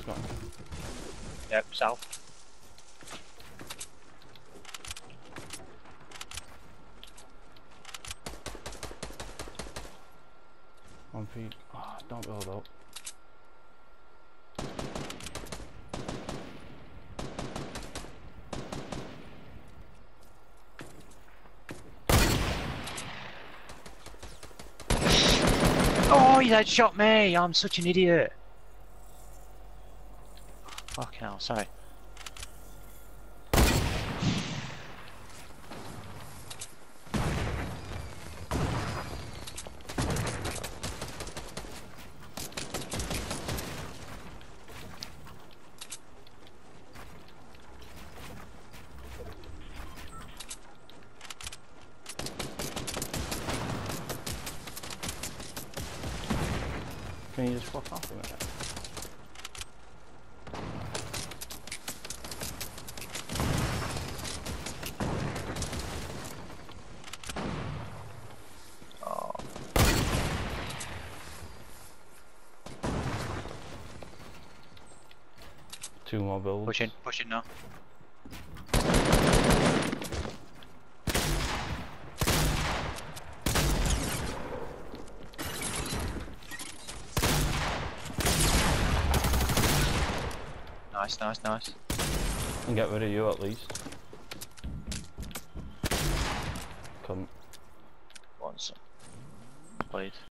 got him. Yep, south. On feet. Oh, don't build up. Oh, he headshot me! I'm such an idiot. Fucking hell, sorry. Can you just fuck off a minute? Oh. Two more builds. Pushing now. Nice. And get rid of you at least. Couldn't. Once. Played.